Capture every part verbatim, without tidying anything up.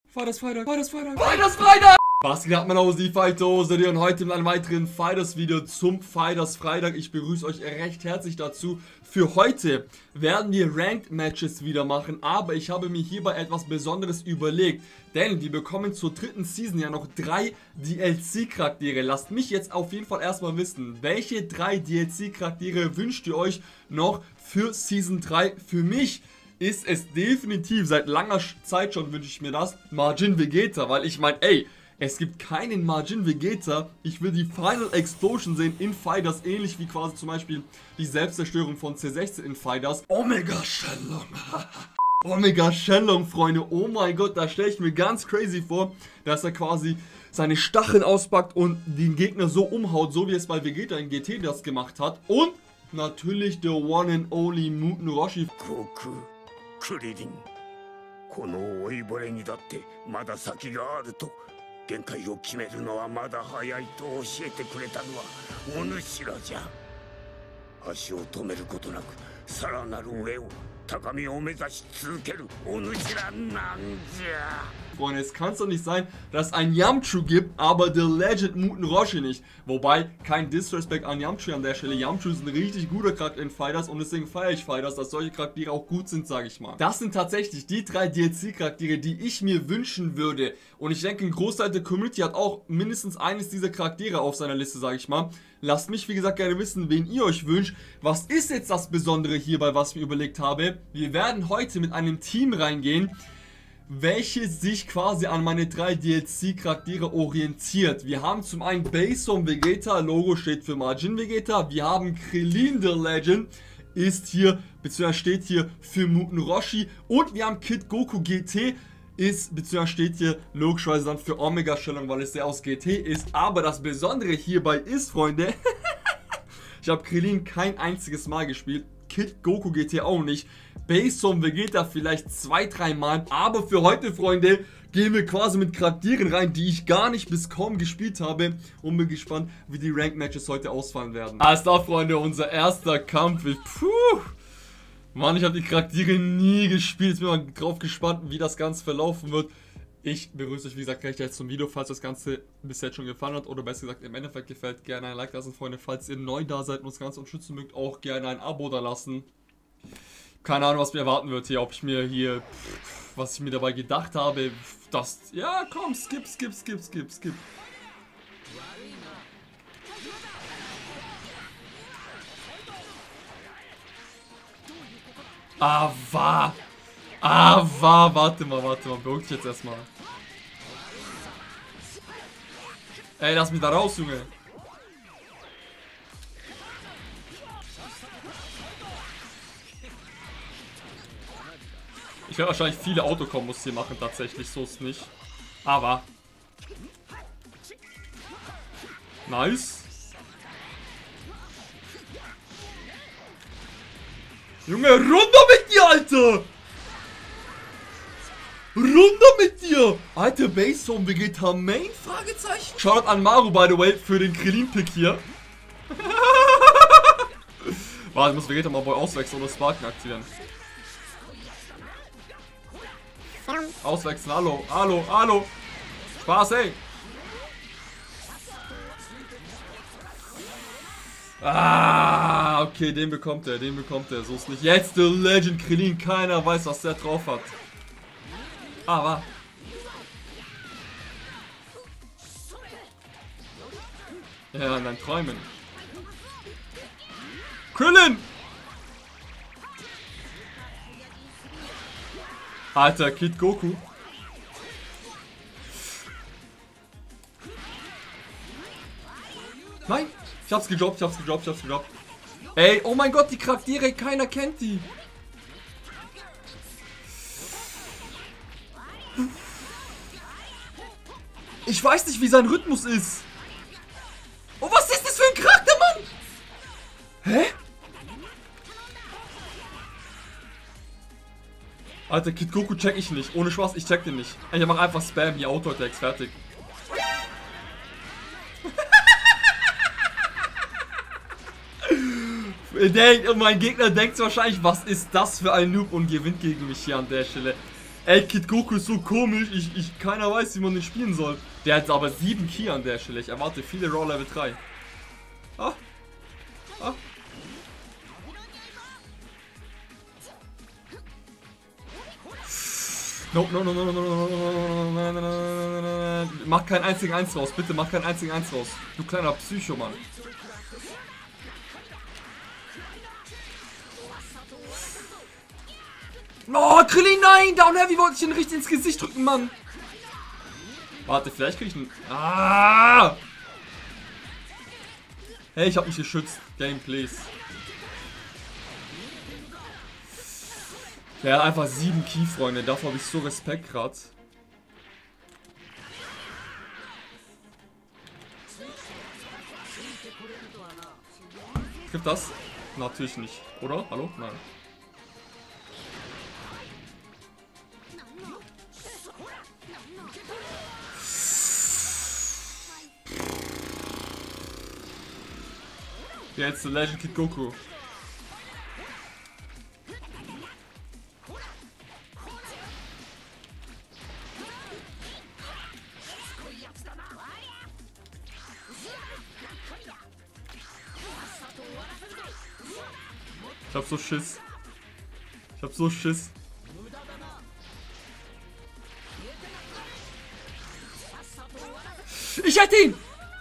Fighters Freitag, Fighters Freitag, Fighters Freitag! Was geht ab, meine Hose, die Fighter-Hose, und heute mit einem weiteren Fighters-Video zum Fighters Freitag. Ich begrüße euch recht herzlich dazu. Für heute werden wir Ranked-Matches wieder machen, aber ich habe mir hierbei etwas Besonderes überlegt. Denn wir bekommen zur dritten Season ja noch drei D L C-Charaktere. Lasst mich jetzt auf jeden Fall erstmal wissen, welche drei D L C-Charaktere wünscht ihr euch noch für Season drei? Für mich ist es definitiv, seit langer Zeit schon wünsche ich mir das, Majin Vegeta, weil ich meine, ey, es gibt keinen Majin Vegeta. Ich will die Final Explosion sehen in Fighters, ähnlich wie quasi zum Beispiel die Selbstzerstörung von C sechzehn in Fighters. Omega Shenlong. Omega Shenlong, Freunde. Oh mein Gott, da stelle ich mir ganz crazy vor, dass er quasi seine Stacheln auspackt und den Gegner so umhaut, so wie es bei Vegeta in G T das gemacht hat. Und natürlich der one and only Muten Roshi. Goku, Krillin. この老いぼれにだってまだ先があると限界を決めるのはまだ早いと教えてくれたのはお主らじゃ。足を止めることなくさらなる上を高みを目指し続けるお主らなんじゃ。 Freunde, es kann es doch nicht sein, dass es ein Yamchu gibt, aber The Legend Muten Roshi nicht. Wobei, kein Disrespect an Yamchu an der Stelle. Yamchu ist ein richtig guter Charakter in Fighters und deswegen feiere ich Fighters, dass solche Charaktere auch gut sind, sage ich mal. Das sind tatsächlich die drei D L C-Charaktere, die ich mir wünschen würde. Und ich denke, ein Großteil der Community hat auch mindestens eines dieser Charaktere auf seiner Liste, sage ich mal. Lasst mich, wie gesagt, gerne wissen, wen ihr euch wünscht. Was ist jetzt das Besondere hierbei, was ich mir überlegt habe? Wir werden heute mit einem Team reingehen, welches sich quasi an meine drei D L C-Charaktere orientiert. Wir haben zum einen Baseform Vegeta, Logo steht für Majin Vegeta. Wir haben Krillin the Legend, ist hier, beziehungsweise steht hier für Muten Roshi. Und wir haben Kid Goku G T, ist, beziehungsweise steht hier logischerweise dann für Omega Shenlong, weil es der aus G T ist. Aber das Besondere hierbei ist, Freunde, ich habe Krillin kein einziges Mal gespielt. Kid Goku G T auch nicht. Baseform Vegeta vielleicht zwei, drei Mal. Aber für heute, Freunde, gehen wir quasi mit Charakteren rein, die ich gar nicht bis kaum gespielt habe. Und bin gespannt, wie die Ranked Matches heute ausfallen werden. Alles klar, Freunde, unser erster Kampf. Puh. Mann, ich habe die Charaktere nie gespielt. Jetzt bin mal drauf gespannt, wie das Ganze verlaufen wird. Ich begrüße euch, wie gesagt, gleich jetzt zum Video. Falls das Ganze bis jetzt schon gefallen hat oder besser gesagt im Endeffekt gefällt, gerne ein Like lassen, Freunde. Falls ihr neu da seid und uns ganz unterstützen mögt, auch gerne ein Abo da lassen. Keine Ahnung, was mir erwarten wird hier. Ob ich mir hier, was ich mir dabei gedacht habe, das, ja komm, skip, skip, skip, skip, skip. Ah, war. Ah, war. Warte mal, warte mal. Beruhig dich jetzt erstmal. Ey, lass mich da raus, Junge. Ich werde wahrscheinlich viele Autokombos hier machen, tatsächlich. So ist nicht. Aber. Nice. Junge, runter mit dir, Alter! Runter mit dir! Alter, Baseform Vegeta Main? Fragezeichen? Schaut an Maru, by the way, für den Krillin-Pick hier. Warte, ich muss Vegeta mal Boy auswechseln oder Sparken aktivieren. Auswechseln, hallo, hallo, hallo. Spaß, ey. Ah, okay, den bekommt er, den bekommt er. So ist nicht. Jetzt der Legend Krillin, keiner weiß, was der drauf hat. Aber. Ja, in deinen Träumen. Krillin! Alter, Kid Goku. Nein, ich hab's gedroppt, ich hab's gedroppt, ich hab's gedroppt. Ey, oh mein Gott, die Charaktere, keiner kennt die. Ich weiß nicht, wie sein Rhythmus ist. Oh, was ist das für ein Charakter, Mann? Hä? Alter, Kid Goku check ich nicht. Ohne Spaß, ich check den nicht. Ich mach einfach Spam, hier Auto-Attacks, fertig. Denkt, und mein Gegner denkt wahrscheinlich, was ist das für ein Noob und gewinnt gegen mich hier an der Stelle. Ey, Kid Goku ist so komisch, ich, ich, keiner weiß, wie man den spielen soll. Der hat aber sieben Ki an der Stelle. Ich erwarte viele Raw Level drei. Ah. Ah. Nope, no, no, no, no, no, no, no, no, no, no. Mach keinen einzigen Eins raus, bitte, mach keinen einzigen Eins raus. Du kleiner Psycho, Mann. Oh, Krillin, nein! Down Heavy wollte ich ihn richtig ins Gesicht drücken, Mann. Warte, vielleicht krieg ich einen... Ah! Hey, ich hab mich geschützt. Game, please. Der hat einfach sieben Ki, Freunde. Davor habe ich so Respekt gerade. Gibt das? Natürlich nicht. Oder? Hallo? Nein. Jetzt der Legend Kid Goku. Ich hab so Schiss. Ich hab so Schiss. Ich hätte ihn!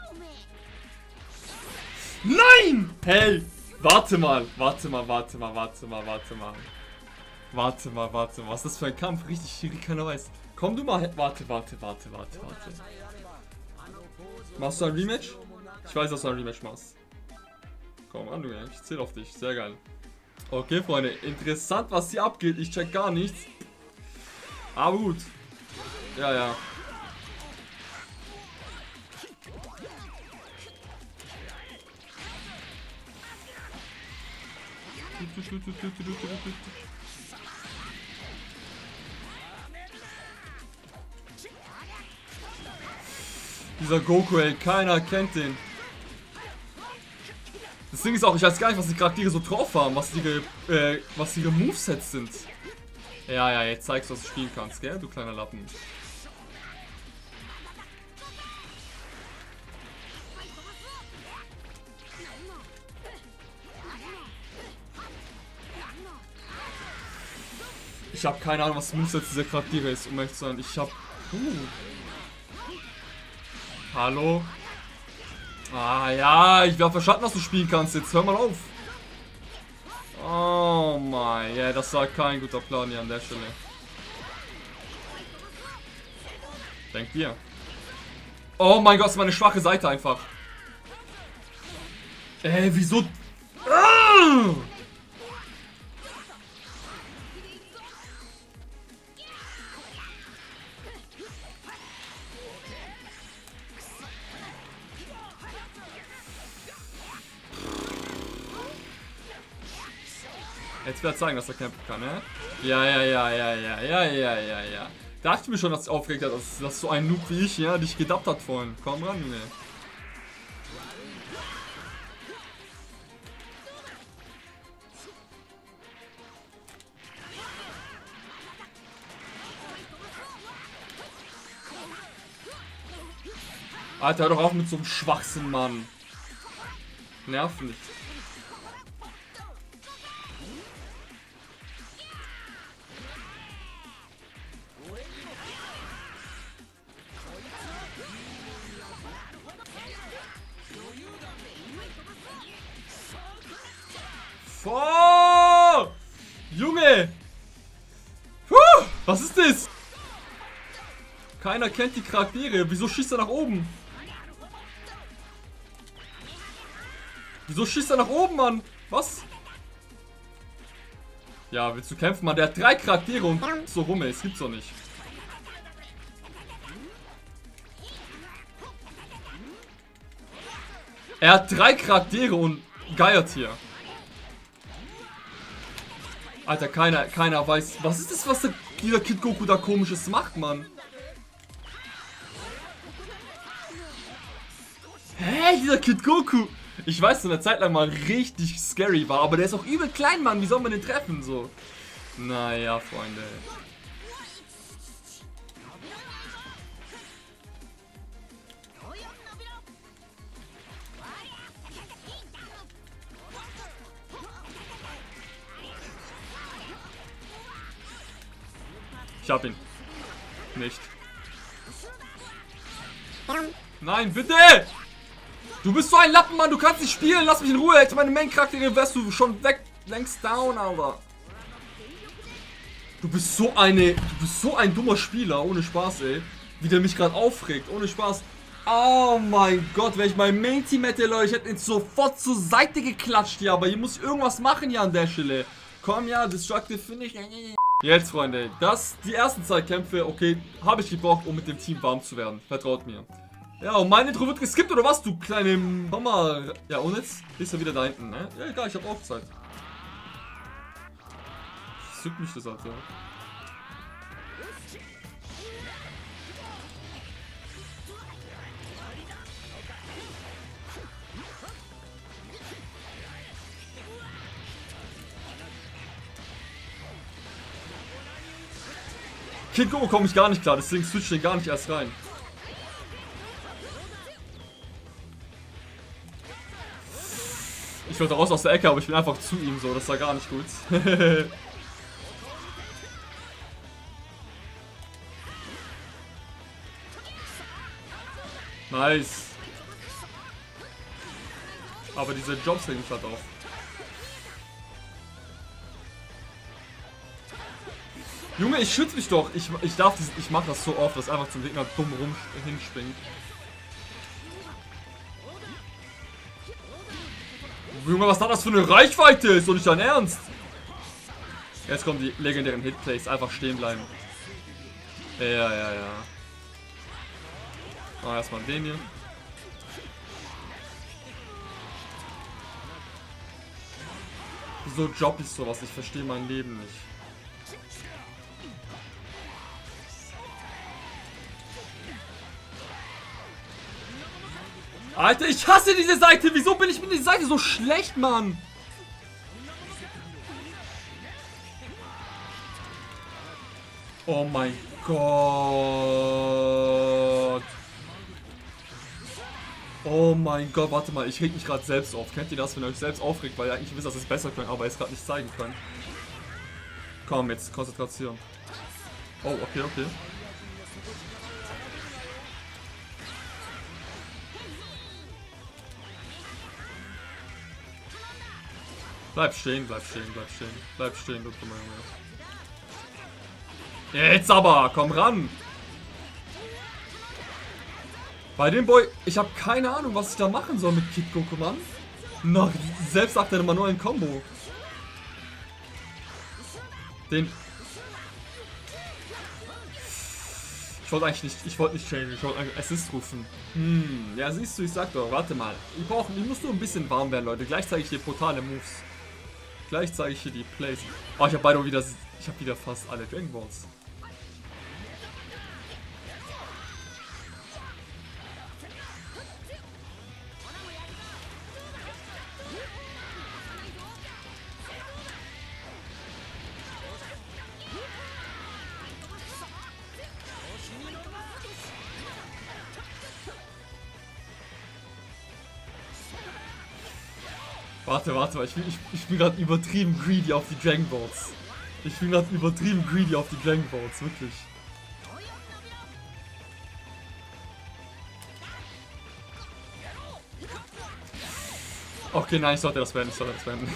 Nein! Hey! Warte mal, warte mal, warte mal, warte mal, warte mal. Warte mal, warte mal. Was ist das für ein Kampf? Richtig schwierig, keiner weiß. Komm du mal. Warte, warte, warte, warte, warte. Machst du ein Rematch? Ich weiß, dass du ein Rematch machst. Komm an, du, ich zähle auf dich. Sehr geil. Okay, Freunde. Interessant, was hier abgeht. Ich check gar nichts. Aber gut. Ja, ja. Dieser Goku, ey, keiner kennt den. Das Ding ist auch, ich weiß gar nicht, was die Charaktere so drauf haben, was ihre, äh, was ihre Movesets sind. Ja, ja, jetzt zeigst du, was du spielen kannst, gell, du kleiner Lappen. Ich habe keine Ahnung, was Moveset dieser Charaktere ist, um ehrlich zu sein. Ich hab... Uh. Hallo? Ah ja, ich habe verstanden, dass du spielen kannst. Jetzt hör mal auf. Oh mein, ja, das war kein guter Plan hier an der Stelle. Denkt ihr? Oh mein Gott, das ist meine schwache Seite einfach. Ey, wieso? Ah! Jetzt wird er zeigen, dass er kämpfen kann, ne? Ja, ja, ja, ja, ja, ja, ja, ja, ja. Dachte ich mir schon, dass es aufgeregt hat, dass, dass so ein Noob wie ich, ja, dich gedappt hat vorhin. Komm ran, Junge. Alter, hör doch auf mit so einem Schwachsinn, Mann. Nerv nicht. Oh! Junge! Puh, was ist das? Keiner kennt die Charaktere. Wieso schießt er nach oben? Wieso schießt er nach oben, Mann? Was? Ja, willst du kämpfen, Mann? Der hat drei Charaktere und so rum, ey. Das gibt's doch nicht. Er hat drei Charaktere und geiert hier. Alter, keiner, keiner weiß. Was ist das, was der, dieser Kid Goku da komisches macht, Mann? Hä, dieser Kid Goku? Ich weiß, dass er eine Zeit lang mal richtig scary war, aber der ist auch übel klein, Mann. Wie soll man den treffen, so? Naja, Freunde. Ich hab ihn. Nicht. Nein, bitte! Du bist so ein Lappen, Mann. Du kannst nicht spielen. Lass mich in Ruhe. Hätte meine Main-Charaktere wärst du schon weg. Längst down, Alter. Du bist so eine... Du bist so ein dummer Spieler. Ohne Spaß, ey. Wie der mich gerade aufregt. Ohne Spaß. Oh mein Gott. Wenn ich mein Main-Team hätte, Leute. Ich hätte ihn sofort zur Seite geklatscht, ja. Aber hier muss ich irgendwas machen, ja, an der Stelle. Komm, ja. Destructive Finish. Jetzt, Freunde. Das... Die ersten zwei Kämpfe, okay, habe ich gebraucht, um mit dem Team warm zu werden. Vertraut mir. Ja, und mein Intro wird geskippt, oder was, du kleine Mama? Ja, und jetzt ist er wieder da hinten, ne? Ja, egal, ich hab auch Zeit. Zückt mich das, Alter. Kid Go komme ich gar nicht klar, deswegen switch den gar nicht erst rein. Ich wollte raus aus der Ecke, aber ich bin einfach zu ihm so. Das war gar nicht gut. Nice. Aber diese Jobs hängen gerade auf. Junge, ich schütze mich doch. Ich, ich darf diesen, ich mache das so oft, dass einfach zum Gegner dumm rum hinspringt. Junge, was hat das für eine Reichweite? Ist doch nicht dein Ernst. Jetzt kommen die legendären Hitplays. Einfach stehen bleiben. Ja, ja, ja. Oh, erstmal den hier. Wieso job ich sowas? Ich verstehe mein Leben nicht. Alter, ich hasse diese Seite. Wieso bin ich mit dieser Seite so schlecht, Mann? Oh mein Gott. Oh mein Gott, warte mal. Ich reg mich gerade selbst auf. Kennt ihr das, wenn ihr euch selbst aufregt, weil ihr eigentlich wisst, dass ihr es besser könnt, aber es gerade nicht zeigen könnt? Komm, jetzt Konzentration. Oh, okay, okay. Bleib stehen, bleib stehen, bleib stehen. Bleib stehen, du dummer Junge. Jetzt aber, komm ran. Bei dem Boy, ich habe keine Ahnung, was ich da machen soll mit Kid Goku, Mann. Na, selbst sagt er immer nur ein Combo. Den... Ich wollte eigentlich nicht, ich wollte nicht changen, ich wollte eigentlich Assist rufen. Hm, ja siehst du, ich sag doch, warte mal. Ich brauche, ich muss nur ein bisschen warm werden, Leute. Gleich zeige ich dir brutale Moves. Gleich zeige ich hier die Plays. Oh, ich habe beide wieder, ich habe wieder fast alle Dragon Balls. Warte, warte, ich bin, ich, ich bin gerade übertrieben greedy auf die Dragon Balls. Ich bin gerade übertrieben greedy auf die Dragon Balls, wirklich. Okay, nein, ich sollte das werden, ich sollte das werden.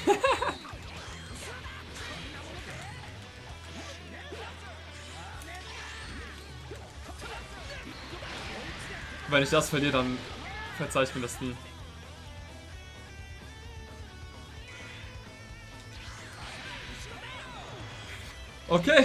Wenn ich das verliere, dann verzeih ich mir das nie. Okay.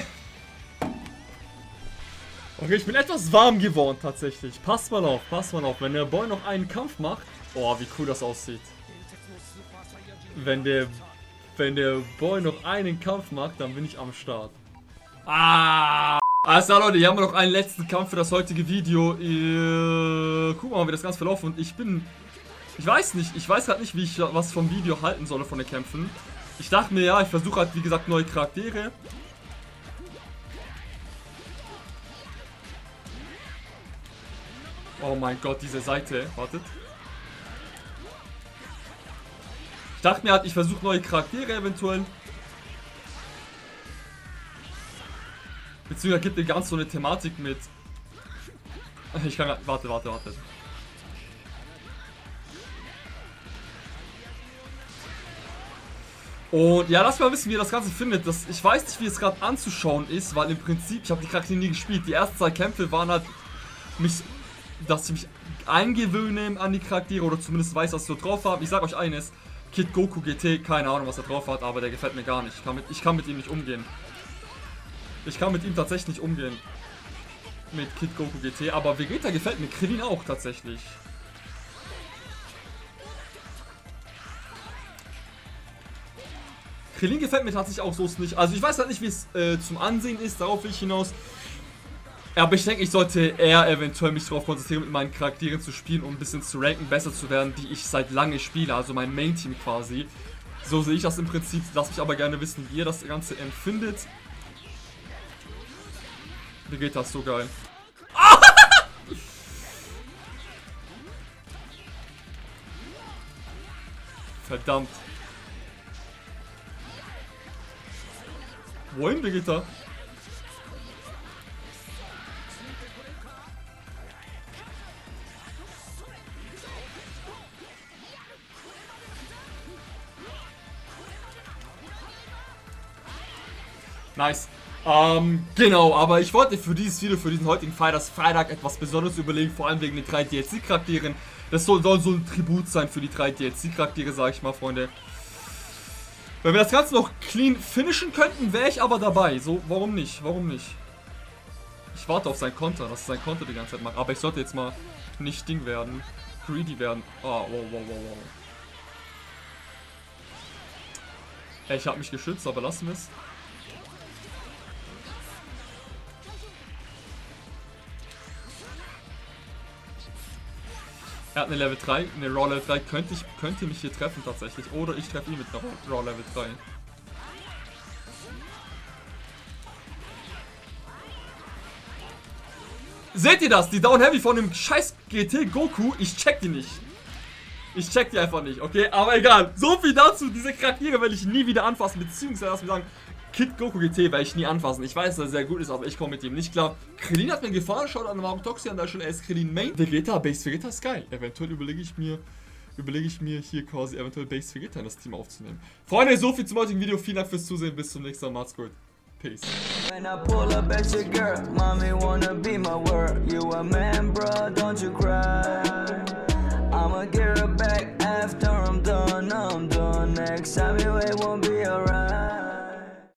Okay, ich bin etwas warm geworden tatsächlich. Passt mal auf, passt mal auf. Wenn der Boy noch einen Kampf macht. Oh, wie cool das aussieht. Wenn der, wenn der Boy noch einen Kampf macht, dann bin ich am Start. Ah! Alles klar, Leute, hier haben wir noch einen letzten Kampf für das heutige Video. Äh, gucken wir mal, wie das Ganze verlaufen. Und ich bin... Ich weiß nicht, ich weiß halt nicht, wie ich was vom Video halten soll von den Kämpfen. Ich dachte mir, ja, ich versuche halt, wie gesagt, neue Charaktere. Oh mein Gott, diese Seite. Wartet. Ich dachte mir halt, ich versuche neue Charaktere eventuell. Beziehungsweise gibt dir ganz so eine Thematik mit. Ich kann. Warte, warte, warte. Und ja, lass mal wissen, wie ihr das Ganze findet. Das, ich weiß nicht, wie es gerade anzuschauen ist, weil im Prinzip, ich habe die Charaktere nie gespielt. Die ersten zwei Kämpfe waren halt, mich, dass ich mich eingewöhne an die Charaktere oder zumindest weiß, was ich so drauf habe. Ich sag euch eines, Kid Goku G T, keine Ahnung, was er drauf hat, aber der gefällt mir gar nicht. Ich kann mit, ich kann mit ihm nicht umgehen. Ich kann mit ihm tatsächlich nicht umgehen. Mit Kid Goku G T, aber Vegeta gefällt mir, Krillin auch tatsächlich. Krillin gefällt mir tatsächlich auch so nicht. Also ich weiß halt nicht, wie es äh, zum Ansehen ist, darauf will ich hinaus. Aber ich denke, ich sollte eher eventuell mich darauf konzentrieren, mit meinen Charakteren zu spielen, um ein bisschen zu ranken, besser zu werden, die ich seit lange spiele, also mein Main-Team quasi. So sehe ich das im Prinzip. Lasst mich aber gerne wissen, wie ihr das Ganze empfindet. Wie geht das so geil? Verdammt. Wohin, Vegeta? Nice. Ähm, genau, aber ich wollte für dieses Video, für diesen heutigen Fighters Freitag etwas Besonderes überlegen, vor allem wegen den drei D L C-Charakteren. Das soll, soll so ein Tribut sein für die drei D L C-Charaktere, sag ich mal, Freunde. Wenn wir das Ganze noch clean finishen könnten, wäre ich aber dabei. So, warum nicht? Warum nicht? Ich warte auf sein Konter, dass er sein Konter die ganze Zeit macht. Aber ich sollte jetzt mal nicht Ding werden. Greedy werden. Oh, wow, wow, wow, wow. Ey, ich habe mich geschützt, aber lassen wir es. Er hat eine Level drei, eine Raw Level drei, könnte, ich, könnte mich hier treffen tatsächlich. Oder ich treffe ihn mit einer Raw Level drei. Seht ihr das? Die Down Heavy von dem scheiß G T Goku, ich check die nicht. Ich check die einfach nicht, okay? Aber egal. So viel dazu. Diese Charaktere werde ich nie wieder anfassen. Beziehungsweise, lass mich sagen, Kid Goku G T werde ich nie anfassen. Ich weiß, dass er sehr gut ist, aber ich komme mit ihm nicht klar. Krillin hat mir gefallen. Schaut an Mario Toxi an der Stelle. Er ist Krillin Main. Vegeta, Base Vegeta ist geil. Eventuell überlege ich mir, überlege ich mir hier quasi eventuell Base Vegeta in das Team aufzunehmen. Freunde, so viel zum heutigen Video. Vielen Dank fürs Zusehen. Bis zum nächsten Mal. Macht's gut. Peace. When I pull up at your girl, mommy wanna be my world. You a man, bro, don't you cry. I'ma get her back after I'm done, I'm done. Next time you it won't be alright.